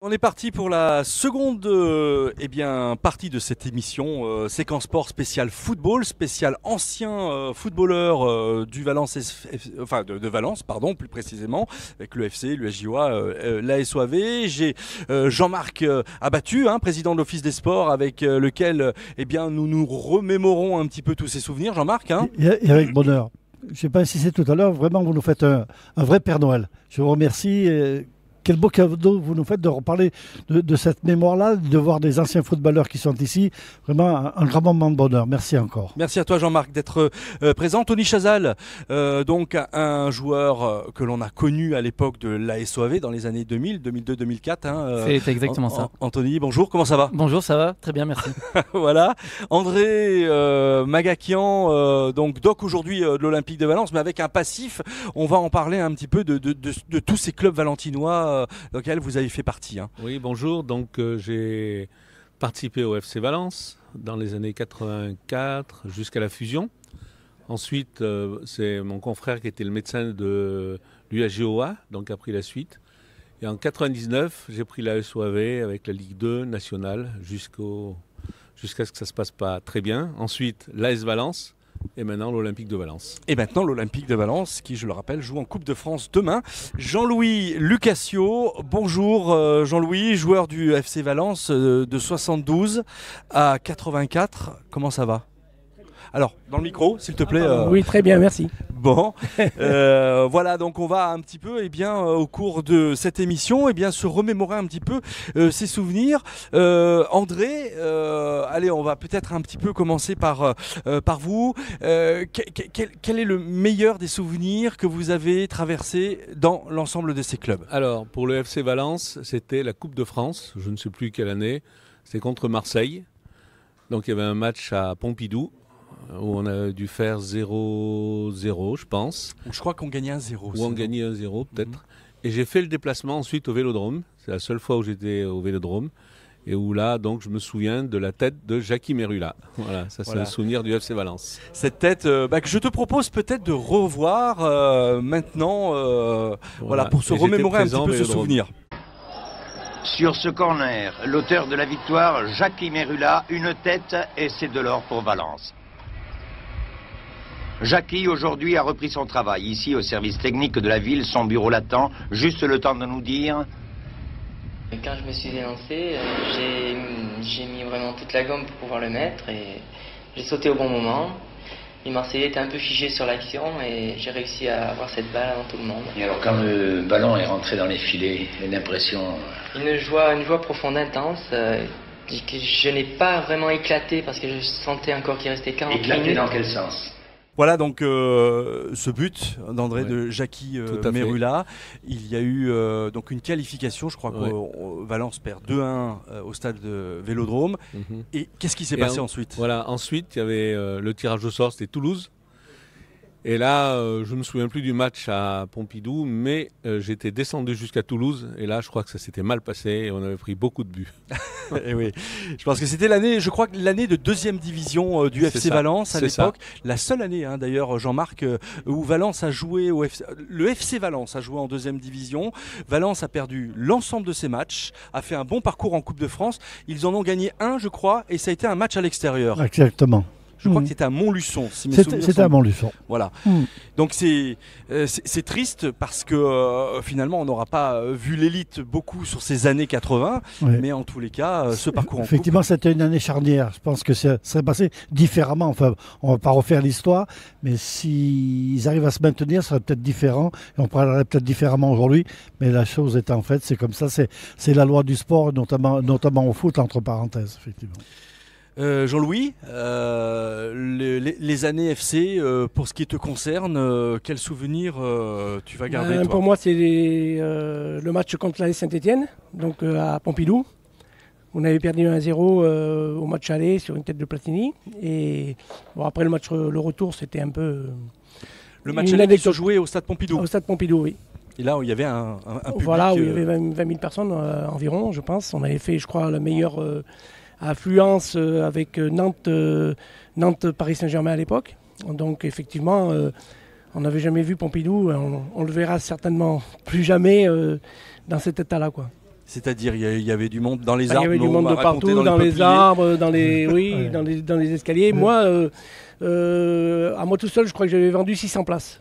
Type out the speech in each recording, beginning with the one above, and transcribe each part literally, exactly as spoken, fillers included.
On est parti pour la seconde euh, eh bien, partie de cette émission, euh, Séquence Sport spécial football, spécial ancien euh, footballeur euh, du Valence, F- F- enfin de, de Valence, pardon, plus précisément, avec le F C, l'U S J O A, euh, l'A S O A V. J'ai euh, Jean-Marc euh, Abattu, hein, président de l'Office des Sports, avec euh, lequel euh, eh bien, nous nous remémorons un petit peu tous ces souvenirs. Jean-Marc, hein. Et, et avec bonheur. Je n'ai pas insisté tout à l'heure, vraiment vous nous faites un, un vrai Père Noël. Je vous remercie. Et quel beau cadeau vous nous faites de reparler de, de cette mémoire-là, de voir des anciens footballeurs qui sont ici. Vraiment un, un grand moment de bonheur. Merci encore. Merci à toi Jean-Marc d'être euh, présent. Tony Chazal, euh, donc un joueur euh, que l'on a connu à l'époque de l'A S O A V dans les années deux mille, deux mille deux, deux mille quatre. Hein, euh, C'est exactement an- ça. an- Anthony, bonjour, comment ça va? Bonjour, ça va? Très bien, merci. Voilà. André euh, Magakian, euh, donc doc aujourd'hui euh, de l'Olympique de Valence, mais avec un passif. On va en parler un petit peu de, de, de, de tous ces clubs valentinois euh, dans lesquels vous avez fait partie. Hein. Oui, bonjour. Donc, euh, j'ai participé au F C Valence dans les années quatre-vingt-quatre jusqu'à la fusion. Ensuite, euh, c'est mon confrère qui était le médecin de l'U S J O A, donc a pris la suite. Et en quatre-vingt-dix-neuf, j'ai pris la S O A V avec la Ligue deux nationale jusqu'au, jusqu'à ce que ça se passe pas très bien. Ensuite, l'A S Valence. Et maintenant l'Olympique de Valence. Et maintenant l'Olympique de Valence, qui je le rappelle joue en Coupe de France demain. Jean-Louis Lucasio, bonjour euh, Jean-Louis, joueur du F C Valence euh, de soixante-douze à quatre-vingt-quatre, comment ça va? Alors, dans le micro, s'il te plaît. euh, Oui, très bien, merci. Bon, euh, voilà, donc on va un petit peu, eh bien, euh, au cours de cette émission, eh bien, se remémorer un petit peu euh, ses souvenirs. Euh, André, euh, allez, on va peut-être un petit peu commencer par, euh, par vous. Euh, que- que- quel, quel est le meilleur des souvenirs que vous avez traversés dans l'ensemble de ces clubs? Alors, pour le F C Valence, c'était la Coupe de France, je ne sais plus quelle année, c'est contre Marseille. Donc il y avait un match à Pompidou, où on a dû faire zéro zéro, je pense. Je crois qu'on gagnait un zéro. Où on gagnait un zéro, peut-être. Mm-hmm. Et j'ai fait le déplacement ensuite au Vélodrome. C'est la seule fois où j'étais au Vélodrome. Et où là, donc, je me souviens de la tête de Jackie Merula. Voilà, ça c'est Voilà. un souvenir du F C Valence. Cette tête euh, bah, que je te propose peut-être de revoir euh, maintenant, euh, voilà. voilà, pour se Et j'étais remémorer un présent petit peu au ce Vélodrome. souvenir. Sur ce corner, l'auteur de la victoire, Jackie Merula, une tête et c'est de l'or pour Valence. Jackie, aujourd'hui, a repris son travail. Ici, au service technique de la ville, son bureau l'attend. Juste le temps de nous dire... Quand je me suis élancé, euh, j'ai, j'ai mis vraiment toute la gomme pour pouvoir le mettre et j'ai sauté au bon moment. Les Marseillais étaient un peu figés sur l'action et j'ai réussi à avoir cette balle avant tout le monde. Et alors quand le ballon est rentré dans les filets, une impression... Une joie, une joie profonde, intense. Euh, que je n'ai pas vraiment éclaté parce que je sentais encore qu'il restait quarante Éclaté minutes. dans quel sens? Voilà donc euh, ce but d'André Ouais. de Jackie euh, Tout à fait. Merula. Il y a eu euh, donc une qualification, je crois Ouais. que Valence perd deux un euh, au stade de Vélodrome. Mm-hmm. Et qu'est-ce qui s'est Et passé en- ensuite? Voilà, ensuite, il y avait euh, le tirage au sort, c'était Toulouse. Et là, euh, je ne me souviens plus du match à Pompidou, mais euh, j'étais descendu jusqu'à Toulouse. Et là, je crois que ça s'était mal passé et on avait pris beaucoup de buts. Eh oui, je pense que c'était l'année, je crois que l'année de deuxième division euh, du C'est F C ça, Valence à c'est l'époque, la seule année hein, d'ailleurs Jean-Marc euh, où Valence a joué au F C, le F C Valence a joué en deuxième division. Valence a perdu l'ensemble de ses matchs, a fait un bon parcours en Coupe de France. Ils en ont gagné un, je crois, et ça a été un match à l'extérieur. Exactement. Je crois Mmh. que c'était à Montluçon. Si mes C'était souvenirs c'était sont à Montluçon. Voilà. Mmh. Donc c'est euh, c'est c'est triste parce que euh, finalement on n'aura pas euh, vu l'élite beaucoup sur ces années quatre-vingts, Ouais. mais en tous les cas euh, ce parcours en coupe. Effectivement, c'était une année charnière. Je pense que ça serait passé différemment. Enfin, on ne va pas refaire l'histoire, mais s'ils arrivent à se maintenir, ça serait peut-être différent. Et on parlerait peut-être différemment aujourd'hui. Mais la chose est en fait, c'est comme ça. C'est c'est la loi du sport, notamment, notamment au foot, entre parenthèses, effectivement. Euh, Jean-Louis, euh, le- les, les années F C, euh, pour ce qui te concerne, euh, quel souvenir euh, tu vas garder Ben, toi? pour moi, c'est les, euh, le match contre l'A S Saint-Etienne, donc euh, à Pompidou. On avait perdu un zéro euh, au match aller sur une tête de Platini. Et bon, après le match, le retour, c'était un peu... euh, Le match une aller qui se anecdote. jouait au Stade Pompidou. Au stade Pompidou, oui. Et là, où il y avait un, un, un public. Voilà, où il y euh, avait vingt, vingt mille personnes euh, environ, je pense. On avait fait, je crois, la meilleure euh, affluence euh, avec euh, Nantes, euh, Nantes-Paris Saint-Germain à l'époque. Donc, effectivement, euh, on n'avait jamais vu Pompidou. On, on le verra certainement plus jamais euh, dans cet état-là, quoi. C'est-à-dire, il y, y avait du monde dans les Ah, arbres. il y avait du on monde m'a de raconté partout, dans, le les peuplier. arbres, dans les, oui, Ouais. dans, les, dans les escaliers. Ouais. Moi, euh, euh, à moi tout seul, je crois que j'avais vendu six cents places.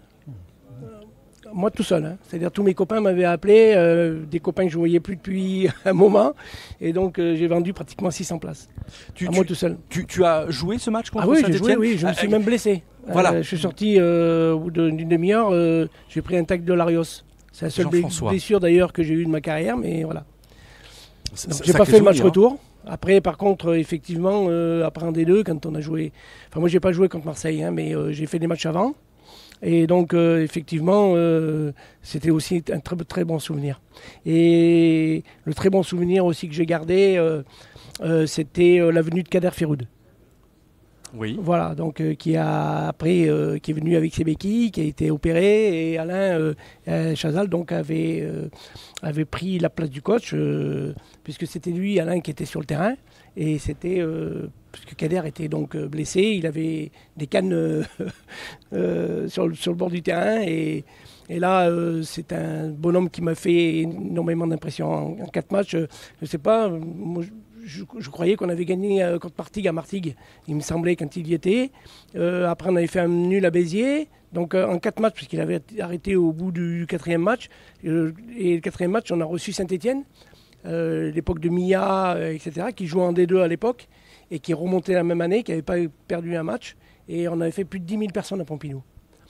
Moi tout seul, hein. C'est-à-dire tous mes copains m'avaient appelé, euh, des copains que je ne voyais plus depuis un moment, et donc euh, j'ai vendu pratiquement six cents places. Tu, à tu- moi tout seul. tu- tu as joué ce match contre Ah oui, j'ai joué, Saint-Étienne oui, je me Ah, suis ah, même blessé. Voilà. Euh, je suis sorti euh, au bout de- d'une demi-heure, euh, j'ai pris un tacle de Larios. C'est la seule blé- Jean-François. blessure d'ailleurs que j'ai eue de ma carrière, mais voilà. ça- Donc, ça- j'ai pas sacré fait le match souvenir, hein. retour. Après, par contre, euh, effectivement, euh, après un des deux, quand on a joué. Enfin, moi, j'ai pas joué contre Marseille, hein, mais euh, j'ai fait des matchs avant. Et donc, euh, effectivement, euh, c'était aussi un très, très bon souvenir. Et le très bon souvenir aussi que j'ai gardé, euh, euh, c'était euh, la venue de Kader Feroud. Oui. Voilà, donc euh, qui a après euh, qui est venu avec ses béquilles, qui a été opéré, et Alain euh, euh, Chazal donc avait euh, avait pris la place du coach euh, puisque c'était lui, Alain, qui était sur le terrain, et c'était euh, puisque Kader était donc euh, blessé, il avait des cannes euh, euh, sur, le, sur le bord du terrain, et et là, euh, c'est un bonhomme qui m'a fait énormément d'impression en, en quatre matchs. Euh, je sais pas, euh, moi, je, je, je croyais qu'on avait gagné euh, contre Martigues à Martigues. Il me semblait quand il y était. Euh, après, on avait fait un nul à Béziers. Donc euh, en quatre matchs, puisqu'il avait arrêté au bout du quatrième match. Euh, et le quatrième match, on a reçu Saint-Étienne, euh, l'époque de Mia, euh, et cetera, qui jouait en D deux à l'époque et qui remontait la même année, qui n'avait pas perdu un match. Et on avait fait plus de dix mille personnes à Pompidou.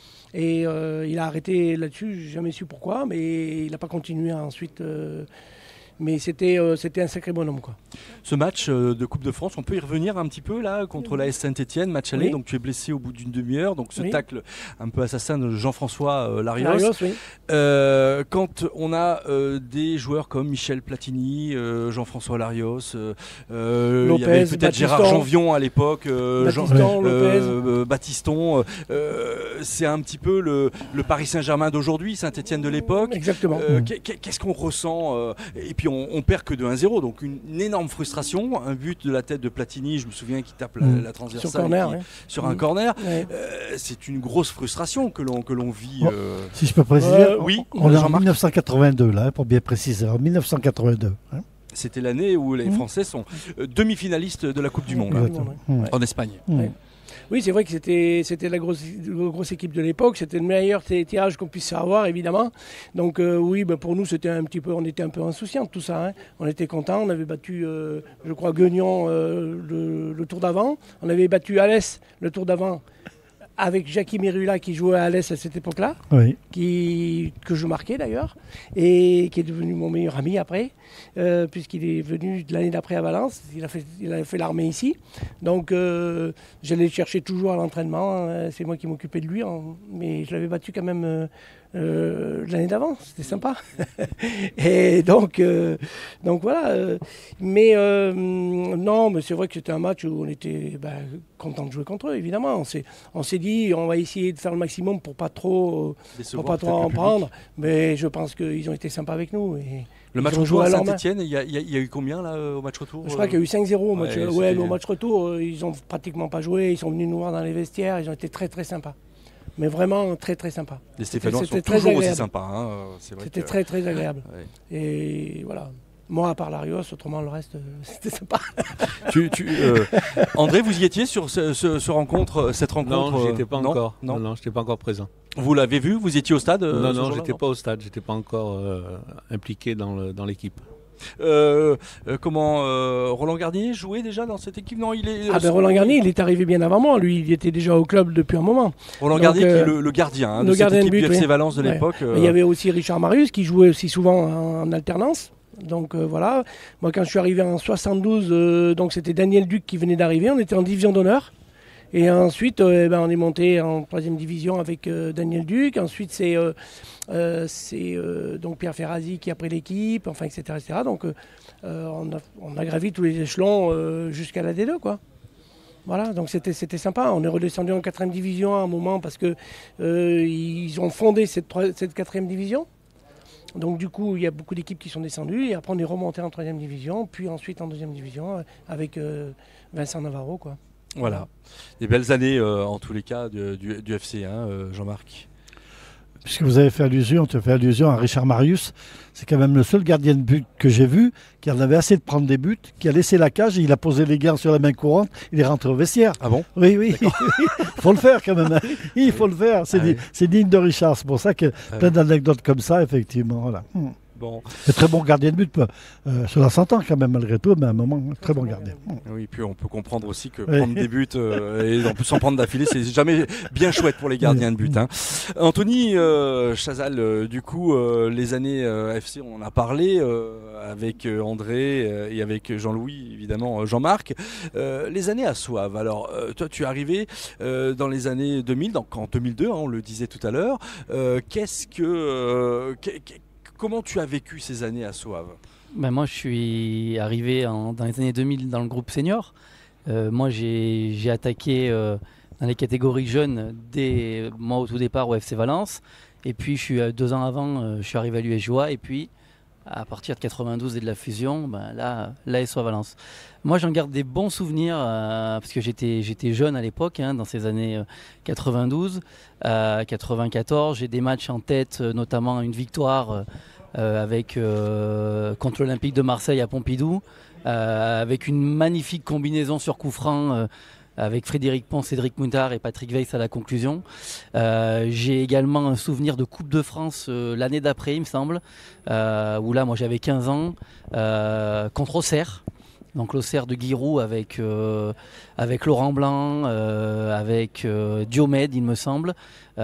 Et euh, il a arrêté là-dessus, j'ai jamais su pourquoi, mais il n'a pas continué ensuite. Euh, mais c'était euh, c'était un sacré bonhomme, quoi. Ce match euh, de Coupe de France, on peut y revenir un petit peu là contre l'A S Saint-Étienne, match aller. Oui. Donc tu es blessé au bout d'une demi-heure. Donc ce Oui. tacle un peu assassin de Jean-François euh, Larios. Larios, oui. Euh, quand on a euh, des joueurs comme Michel Platini, euh, Jean-François Larios, euh, euh, il y avait Lopez, peut-être Gérard Battiston. Janvion à l'époque, euh, Jean- Battiston, Lopez. euh, Battiston. euh, c'est un petit peu le, le Paris Saint-Germain d'aujourd'hui, Saint-Étienne de l'époque. Exactement. Euh, Mm. qu'est- qu'est- Qu'est-ce qu'on ressent euh, Et puis on, on perd que de un zéro, donc une, une énorme frustration. Un but de la tête de Platini, je me souviens qu'il tape la, Mm. la transversale Sur corner, qui- ouais. sur un Mm. corner. Ouais. Euh, c'est une grosse frustration que l'on que l'on vit. Oh. euh. Si je peux préciser, Euh, Oui, on est en Jean-Marc. mille neuf cent quatre-vingt-deux, là, hein, pour bien préciser, en mille neuf cent quatre-vingt-deux. hein. C'était l'année où les Mm. Français sont euh, demi-finalistes de la Coupe du Monde, hein, Exactement. ouais. Mm. en Espagne. Mm. Ouais. Oui, c'est vrai que c'était c'était la grosse, la grosse équipe de l'époque. C'était le meilleur t- tirage qu'on puisse avoir, évidemment. Donc euh, oui, ben, pour nous, c'était un petit peu, on était un peu insouciants de tout ça, hein. On était contents. On avait battu, euh, je crois, Guignon euh, le, le tour d'avant. On avait battu Alès le tour d'avant avec Jackie Merula qui jouait à Alès à cette époque-là, Oui. qui, que je marquais d'ailleurs, et qui est devenu mon meilleur ami après, euh, puisqu'il est venu l'année d'après à Valence. Il a fait, il a fait l'armée ici. Donc euh, j'allais le chercher toujours à l'entraînement. euh, C'est moi qui m'occupais de lui, en- mais je l'avais battu quand même euh, euh, l'année d'avant. C'était sympa. Et donc, euh, donc voilà. euh, mais euh, non, mais c'est vrai que c'était un match où on était ben, content de jouer contre eux, évidemment. On s'est, on s'est dit, on va essayer de faire le maximum pour pas trop, pour Décevoir pas trop peut-être le en public. prendre. Mais je pense qu'ils ont été sympas avec nous. Et Le match Ils ont retour joué à à leur main. Saint-Etienne, il y, a- il y a- il y a eu combien là euh, au match retour je crois qu'il y a eu cinq zéro au match, Ouais, ouais, c'était- mais au match retour. euh, Ils ont pratiquement pas joué. Ils sont venus nous voir dans les vestiaires. Ils ont été très très sympas. Mais vraiment très très sympas. Les Stéphanois sont c'était très toujours aussi agréable. sympas. hein, euh, C'est vrai C'était que- très très agréable. Ouais. Et voilà. Moi, à part Larios, autrement le reste, euh, c'était sympa. Tu- tu, euh, André, vous y étiez sur ce, ce- ce rencontre, cette rencontre Non, euh, j'y étais pas non encore. Non. Non, non, j'étais pas encore présent. Vous l'avez vu Vous étiez au stade euh, non, ce non, jour-là, j'étais pas au stade. J'étais pas encore euh, impliqué dans le- dans l'équipe. Euh, euh, comment euh, Roland Garnier jouait déjà dans cette équipe? Non, il est. Ah ben Roland Garnier, il est arrivé bien avant moi. Lui, il était déjà au club depuis un moment. Roland donc, Garnier, qui euh, est le, le gardien hein, le de cette gardien de équipe but, du F C oui. Valence de Ouais. l'époque. euh, Mais il y avait aussi Richard Marius qui jouait aussi souvent en, en alternance. Donc euh, voilà. Moi, quand je suis arrivé en soixante-douze, euh, donc c'était Daniel Duc qui venait d'arriver. On était en division d'honneur. Et ensuite, euh, eh ben, on est monté en troisième division avec euh, Daniel Duc. Ensuite, c'est euh, euh, c'est, euh, donc Pierre Ferrazzi qui a pris l'équipe, enfin, et cetera, et cetera. Donc, euh, euh, on, a, on a gravi tous les échelons euh, jusqu'à la D deux, quoi. Voilà, donc c'était c'était sympa. On est redescendu en quatrième division à un moment parce que euh, ils ont fondé cette, troi- cette quatrième division. Donc du coup, il y a beaucoup d'équipes qui sont descendues et après on est remonté en troisième division, puis ensuite en deuxième division euh, avec euh, Vincent Navarro, quoi. Voilà. Des belles années euh, en tous les cas du, du- du F C, hein, euh, Jean-Marc. puisque vous avez fait allusion, tu as fait allusion à Richard Marius, c'est quand même le seul gardien de but que j'ai vu qui en avait assez de prendre des buts, qui a laissé la cage, et il a posé les gants sur la main courante, il est rentré au vestiaire. Ah bon? Oui, oui, il faut le faire quand même. Hein. Il faut le faire, c'est Ah di- oui. c'est digne de Richard. C'est pour ça que Ah plein oui. d'anecdotes comme ça, effectivement. Voilà. Hmm. Bon. C'est très bon gardien de but, euh, cela s'entend quand même malgré tout, mais à un moment, très bon gardien. Hmm. Oui, puis on peut comprendre aussi que Oui. prendre des buts euh, et en plus en prendre d'affilée, c'est jamais bien chouette pour les gardiens de but. Hein. Anthony euh, Chazal, euh, du coup, euh, les années euh, F C, on en a parlé euh, avec euh, André euh, et avec Jean-Louis, évidemment, euh, Jean-Marc. Euh, les années à Soave, alors euh, toi tu es arrivé euh, dans les années deux mille, donc en deux mille deux, hein, on le disait tout à l'heure. Euh, qu'est-ce que, euh, qu'est- qu'est- comment tu as vécu ces années à Soave? Ben moi, je suis arrivé en- dans les années deux mille dans le groupe senior. Euh, moi, j'ai j'ai attaqué euh, dans les catégories jeunes dès moi au tout départ au F C Valence. Et puis, je suis euh, deux ans avant, euh, je suis arrivé à l'U S J O A. Et puis, à partir de quatre-vingt-douze et de la fusion, ben là, l'A S O Valence. Moi, j'en garde des bons souvenirs euh, parce que j'étais j'étais jeune à l'époque, hein, dans ces années euh, quatre-vingt-douze, euh, quatre-vingt-quatorze. J'ai des matchs en tête, euh, notamment une victoire. Euh, Euh, avec, euh, contre l'Olympique de Marseille à Pompidou, euh, avec une magnifique combinaison sur coup franc euh, avec Frédéric Pons, Cédric Moutard et Patrick Weiss à la conclusion. Euh, j'ai également un souvenir de Coupe de France euh, l'année d'après, il me semble, euh, où là, moi j'avais quinze ans, euh, contre Auxerre. Donc l'Auxerre de Giroud avec, euh, avec Laurent Blanc, euh, avec euh, Diomède, il me semble,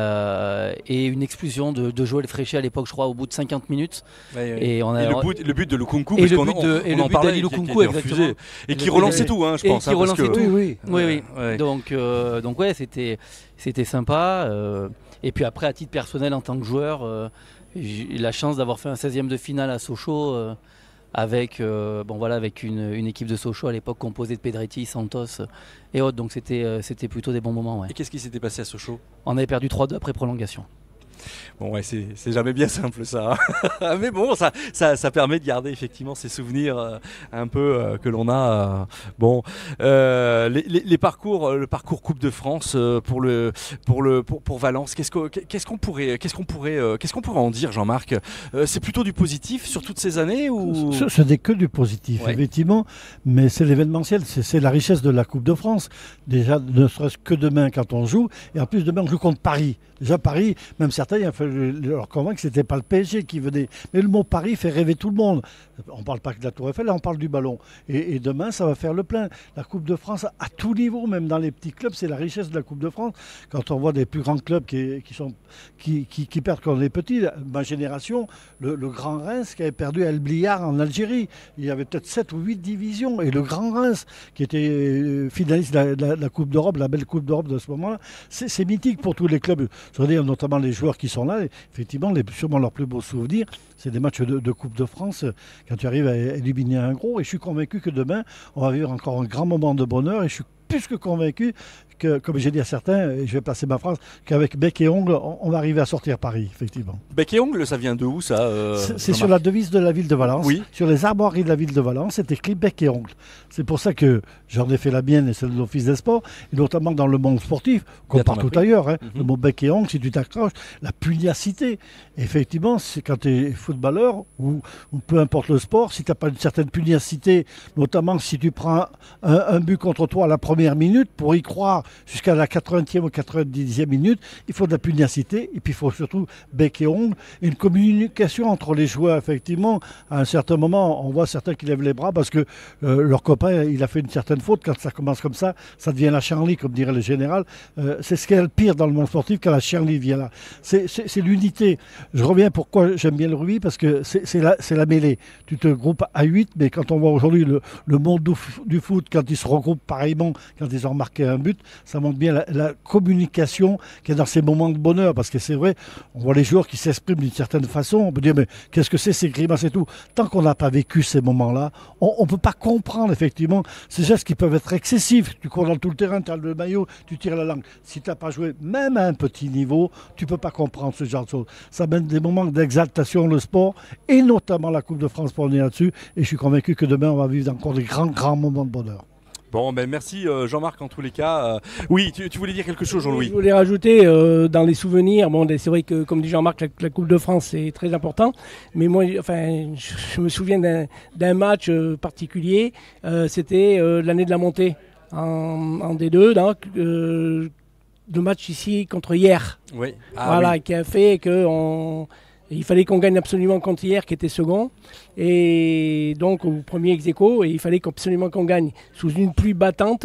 euh, et une expulsion de, de Joël Fréchet à l'époque, je crois, au bout de cinquante minutes. Ouais, ouais. Et, on a, Et le but, le but de Lukunku, Et parce le qu'on but en- de- et on le en but parlait, d'Ali qui- qui Lukunku, était refusé, exactement. et qui Le- relançait et- tout, hein, je et pense. qui hein, parce relançait que- tout. Oui, oui. Oui, oui. Ouais. Donc, euh, donc ouais, c'était, c'était sympa. euh, et puis après, à titre personnel, en tant que joueur, euh, j'ai eu la chance d'avoir fait un seizième de finale à Sochaux euh, avec, euh, bon, voilà, avec une, une équipe de Sochaux à l'époque composée de Pedretti, Santos euh, et autres. Donc c'était, euh, c'était plutôt des bons moments. Ouais. Et qu'est-ce qui s'était passé à Sochaux? On avait perdu trois deux après prolongation. Bon, ouais, c'est c'est jamais bien simple ça. Mais bon, ça, ça, ça permet de garder effectivement ces souvenirs euh, un peu euh, que l'on a. euh, bon, euh, les, les- les parcours, euh, le parcours Coupe de France euh, pour le, pour le, pour, pour Valence. Qu'est-ce qu'on, qu'est-ce qu'on pourrait, qu'est-ce qu'on pourrait, euh, qu'est-ce qu'on pourrait en dire, Jean-Marc? Euh, C'est plutôt du positif sur toutes ces années ou? Ce, ce n'est que du positif, Ouais. effectivement, mais c'est l'événementiel, c'est c'est la richesse de la Coupe de France. Déjà, ne serait-ce que demain quand on joue, et en plus demain on joue contre Paris. Déjà Paris, même certains, il a fallu leur convaincre que ce n'était pas le P S G qui venait. Mais le mot Paris fait rêver tout le monde. On ne parle pas que de la Tour Eiffel, là on parle du ballon. Et, et demain, ça va faire le plein. La Coupe de France, à tout niveau, même dans les petits clubs, c'est la richesse de la Coupe de France. Quand on voit des plus grands clubs qui, qui, sont, qui, qui, qui perdent quand on est petit, ma génération, le, le Grand Reims qui avait perdu El Bliar en Algérie. Il y avait peut-être sept ou huit divisions. Et le Grand Reims, qui était euh, finaliste de la, de la- de la Coupe d'Europe, la belle Coupe d'Europe de ce moment-là, c'est c'est mythique pour tous les clubs. Je veux dire, notamment les joueurs qui sont là, et effectivement, les, sûrement leurs plus beaux souvenirs, c'est des matchs de, de Coupe de France euh, quand tu arrives à éliminer un gros. Et je suis convaincu que demain, on va vivre encore un grand moment de bonheur. Et je suis plus que convaincu que, comme j'ai dit à certains, et je vais passer ma phrase, qu'avec bec et ongle, on, on va arriver à sortir Paris, effectivement. Bec et ongle, ça vient de où ça euh, C'est c'est sur Jean-Marc? la devise de la ville de Valence. Oui. Sur les armoiries de la ville de Valence, c'est écrit bec et ongle. C'est pour ça que j'en ai fait la mienne et celle de l'Office des sports, et notamment dans le monde sportif, comme Bien, t'en as partout pris. ailleurs. hein. Mhm. Le mot bec et ongle, si tu t'accroches, la pugnacité. Effectivement, c'est quand tu es footballeur ou, ou peu importe le sport, si tu n'as pas une certaine pugnacité, notamment si tu prends un, un but contre toi à la première minute, pour y croire jusqu'à la quatre-vingtième ou quatre-vingt-dixième minute, il faut de la pugnacité et puis il faut surtout bec et ongle, une communication entre les joueurs. Effectivement, à un certain moment, on voit certains qui lèvent les bras parce que euh, leur copain, il a fait une certaine faute. Quand ça commence comme ça, ça devient la charlie, comme dirait le général. Euh, c'est ce qu'il y a le pire dans le monde sportif quand la charlie vient là. C'est c'est- c'est l'unité. Je reviens pourquoi j'aime bien le rugby, parce que c'est c'est la, c'est la mêlée. Tu te groupes à huit, mais quand on voit aujourd'hui le, le monde du, f- du foot, quand ils se regroupent pareillement, quand ils ont marqué un but, ça montre bien la, la communication qu'il y a dans ces moments de bonheur. Parce que c'est vrai, on voit les joueurs qui s'expriment d'une certaine façon, on peut dire, mais qu'est-ce que c'est ces grimaces et tout. Tant qu'on n'a pas vécu ces moments-là, on ne peut pas comprendre effectivement ces gestes qui peuvent être excessifs. Tu cours dans tout le terrain, tu as le maillot, tu tires la langue. Si tu n'as pas joué, même à un petit niveau, tu ne peux pas comprendre ce genre de choses. Ça mène des moments d'exaltation, le sport, et notamment la Coupe de France pour venir là-dessus. Et je suis convaincu que demain, on va vivre encore des grands, grands moments de bonheur. Bon, ben merci euh, Jean-Marc en tous les cas. Euh, oui, tu, tu voulais dire quelque chose, Jean-Louis? Je voulais rajouter euh, dans les souvenirs, bon, c'est vrai que comme dit Jean-Marc, la, la Coupe de France c'est très important, mais moi, enfin, je, je me souviens d'un, d'un match euh, particulier, euh, c'était euh, l'année de la montée en, en D deux, donc, euh, le match ici contre Hier, Oui. Ah, voilà, oui. qui a fait que on, il fallait qu'on gagne absolument contre Hier, qui était second, et donc au premier ex-aequo, et il fallait absolument qu'on gagne sous une pluie battante.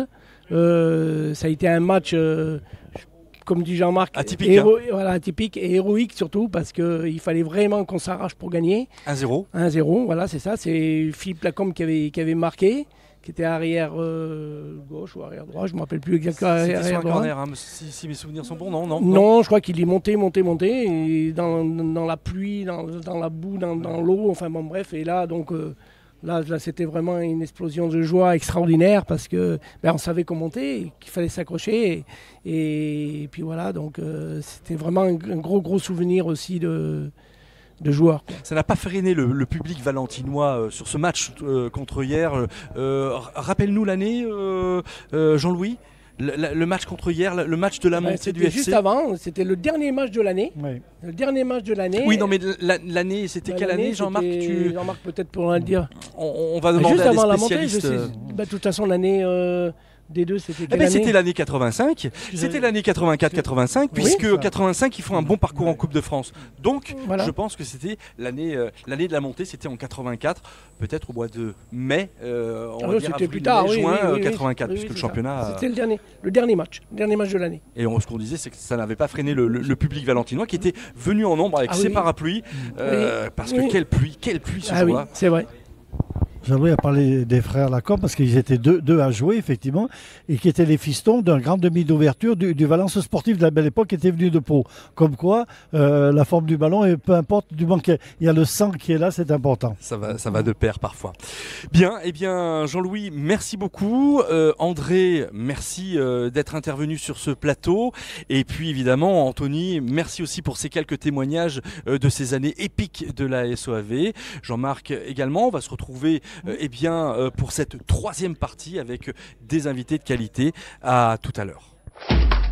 Euh, ça a été un match, euh, comme dit Jean-Marc, atypique, héro- hein. voilà, atypique et héroïque surtout, parce qu'il fallait vraiment qu'on s'arrache pour gagner. un zéro. un zéro, voilà, c'est ça. C'est Philippe Lacombe qui avait, qui avait marqué, qui était arrière euh, gauche ou arrière droit, je ne me rappelle plus exactement. C'était Arrière, sur un droit. corner, hein, si, si mes souvenirs sont bons, non, non, Non, je crois qu'il est monté, monté, monté, et dans, dans la pluie, dans, dans la boue, dans, dans l'eau, enfin bon bref, et là donc euh, là, là c'était vraiment une explosion de joie extraordinaire parce que ben, on savait qu'on montait, et qu'il fallait s'accrocher, et, et puis voilà, donc euh, c'était vraiment un, un gros gros souvenir aussi de, de joueurs. Ça n'a pas freiné le, le public valentinois euh, sur ce match euh, contre Hier. Euh, euh, rappelle-nous l'année, euh, euh, Jean-Louis, le, le- le match contre Hier, le match de la Ouais, montée du c'était F C. juste avant, c'était le dernier match de l'année. Oui. Le dernier match de l'année. Oui, non, mais la- l'année, c'était Bah, quelle l'année, année, Jean-Marc? c'était- tu... Jean-Marc peut-être pourra le dire. on, on va demander Juste à des avant la montée, je spécialistes. sais. euh, Bah, de toute façon, l'année euh, D deux, c'était Eh quelle ben, année c'était l'année quatre-vingt-cinq, c'était l'année quatre-vingt-quatre quatre-vingt-cinq, Oui, puisque ça. quatre-vingt-cinq ils font un bon parcours en Coupe de France. Donc, Voilà. je pense que c'était l'année euh, l'année de la montée, c'était en quatre-vingt-quatre, peut-être au mois de mai, euh, on Ah va oui, dire c'était avril, plus tard, mai, oui, juin oui, euh, oui, quatre-vingt-quatre, oui, puisque oui, le c'est ça. championnat. euh, C'était le dernier, le dernier match, le dernier match de l'année. Et on- ce qu'on disait, c'est que ça n'avait pas freiné le, le- le public valentinois qui était venu en nombre avec Ah ses oui. parapluies, euh, parce que Oui. quelle pluie, quelle pluie ce Ah oui, jour-là. c'est vrai. Jean-Louis a parlé des frères Lacombe parce qu'ils étaient deux, deux à jouer, effectivement, et qui étaient les fistons d'un grand demi d'ouverture du, du Valence sportif de la belle époque qui était venu de Pau. Comme quoi, euh, la forme du ballon, et peu importe, du moment qu'il y a le sang qui est là, c'est important. Ça va, ça va de pair parfois. Bien, eh bien, Jean-Louis, merci beaucoup. Euh, André, merci euh, d'être intervenu sur ce plateau. Et puis, évidemment, Anthony, merci aussi pour ces quelques témoignages euh, de ces années épiques de la S O A V. Jean-Marc également. On va se retrouver euh, eh bien, euh, pour cette troisième partie avec des invités de qualité. À tout à l'heure.